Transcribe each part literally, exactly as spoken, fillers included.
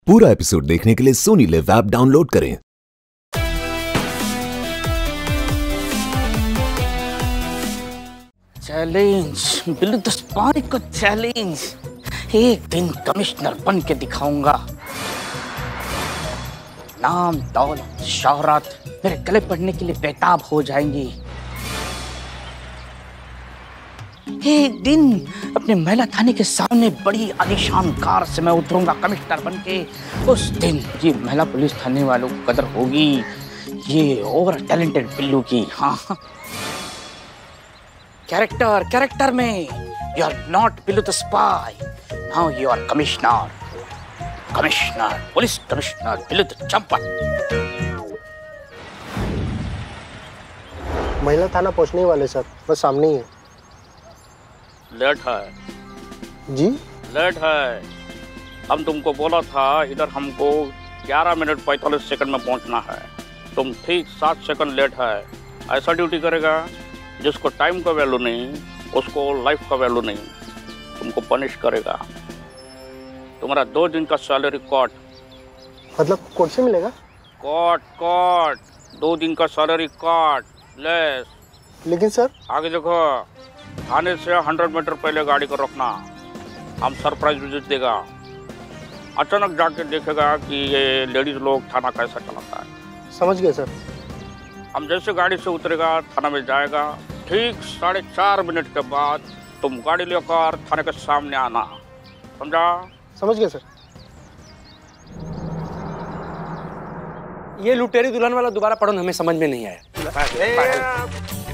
पूरा एपिसोड देखने के लिए सोनी लिव ऐप डाउनलोड करें। चैलेंज बिल्लू दस्पारी को चैलेंज। एक दिन कमिश्नर बन के दिखाऊंगा। नाम दौलत शोहरत मेरे गले पड़ने के लिए बेताब हो जाएंगी। एक दिन अपने महिला थाने के सामने बड़ी आलीशान कार से मैं उतरूंगा कमिश्नर बन के। उस दिन ये महिला पुलिस थाने वालों को कदर होगी, ये ओवर टैलेंटेड बिल्लू की। हाँ कैरेक्टर कैरेक्टर में you are not Billu the spy, now you are commissioner commissioner police commissioner Billu the Champa. महिला थाना पहुंचने वाले सर, बस सामने ही है। लेट है जी लेट है। हम तुमको बोला था इधर हमको ग्यारह मिनट पैंतालीस सेकंड में पहुंचना है, तुम ठीक सात सेकंड लेट है। ऐसा ड्यूटी करेगा जिसको टाइम का वैल्यू नहीं, उसको लाइफ का वैल्यू नहीं, तुमको पनिश करेगा। तुम्हारा दो दिन का सैलरी कॉट। मतलब कोर्ट से मिलेगा? कॉट कॉट दो दिन का सैलरी कॉट लेस। लेकिन सर आगे देखो, थाने से हंड्रेड मीटर पहले गाड़ी को रखना। हम सरप्राइज विजिट देगा। अचानक जाके देखेगा कि ये लेडीज लोग थाना कैसा चलाता है। समझ गए सर। हम जैसे गाड़ी से उतरेगा थाना में जाएगा, ठीक साढ़े चार मिनट के बाद तुम गाड़ी लेकर थाने के सामने आना। समझा? समझ गए सर। ये लुटेरी दुल्हन वाला दोबारा पढ़ो, हमें समझ में नहीं आया।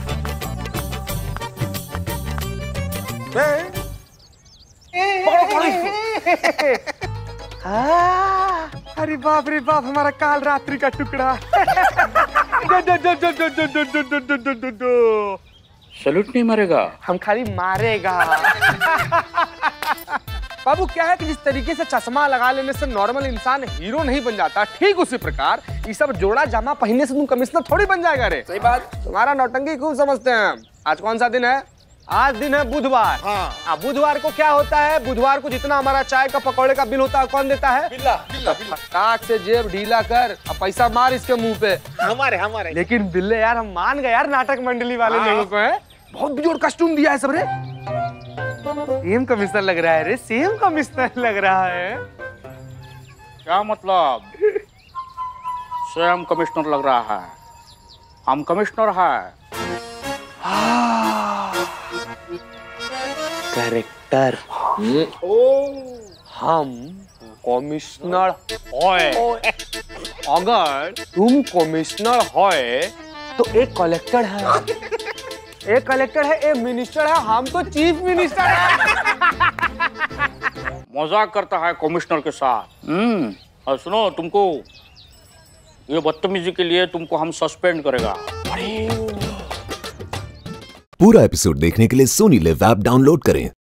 अरे बाप रे बाप, हमारा काल रात्रि का टुकड़ा। सैल्यूट नहीं मारेगा, हम खाली मारेगा। बाबू क्या है कि जिस तरीके से चश्मा लगा लेने से नॉर्मल इंसान हीरो नहीं बन जाता, ठीक उसी प्रकार ये सब जोड़ा जामा पहनने से तुम कमिश्नर थोड़ी बन जाएगा। रे सही बात। तुम्हारा नौटंकी खूब समझते हैं हम। आज कौन सा दिन है? आज दिन है बुधवार। हाँ। बुधवार को क्या होता है? बुधवार को जितना हमारा चाय का पकौड़े का बिल होता है कौन देता है? बिल्ला, बिल्ला, बिल्ला। ताक से जेब ढीला कर और पैसा मार इसके मुंह पे। हमारे हमारे लेकिन बिल्ले यार, हम मान गए यार नाटक मंडली वाले लोगों को। है बहुत बिजोड़ कस्टूम दिया है सब रे। सेम कमिश्नर लग रहा है रे, सेम कमिश्नर लग रहा है। क्या मतलब? सेम कमिश्नर लग रहा है? हम कमिश्नर है। कैरेक्टर हम कमिश्नर होए। अगर तुम कमिश्नर होए तो एक कलेक्टर है, एक कलेक्टर है, एक मिनिस्टर है, हम तो चीफ मिनिस्टर है। मजाक करता है कमिश्नर के साथ। हम्म और सुनो, तुमको ये बदतमीजी के लिए तुमको हम सस्पेंड करेगा। पूरा एपिसोड देखने के लिए सोनी लिव ऐप डाउनलोड करें।